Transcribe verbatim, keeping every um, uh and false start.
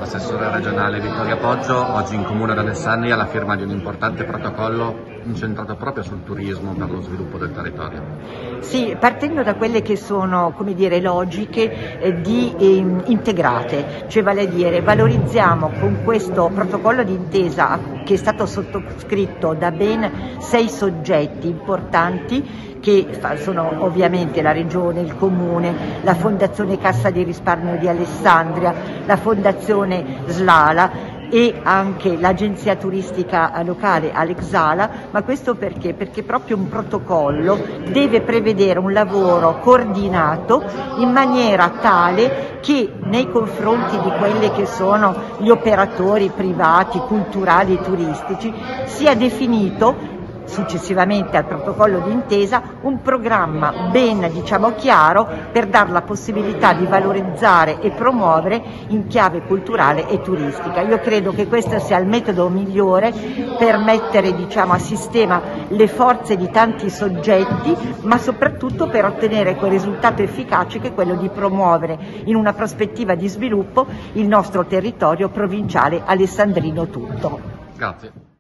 Assessore regionale Vittoria Poggio, oggi in Comune ad Alessandria alla firma di un importante protocollo incentrato proprio sul turismo per lo sviluppo del territorio. Sì, partendo da quelle che sono, come dire, logiche eh, di, eh, integrate, cioè vale a dire valorizziamo con questo protocollo d'intesa che è stato sottoscritto da ben sei soggetti importanti che sono ovviamente la Regione, il Comune, la Fondazione Cassa di Risparmio di Alessandria, la Fondazione Slala e anche l'agenzia turistica locale Alexala, ma questo perché? Perché proprio un protocollo deve prevedere un lavoro coordinato in maniera tale che nei confronti di quelli che sono gli operatori privati, culturali e turistici sia definito successivamente al protocollo d'intesa un programma ben diciamo chiaro per dare la possibilità di valorizzare e promuovere in chiave culturale e turistica. Io credo che questo sia il metodo migliore per mettere diciamo a sistema le forze di tanti soggetti, ma soprattutto per ottenere quel risultato efficace che è quello di promuovere in una prospettiva di sviluppo il nostro territorio provinciale alessandrino tutto. Grazie.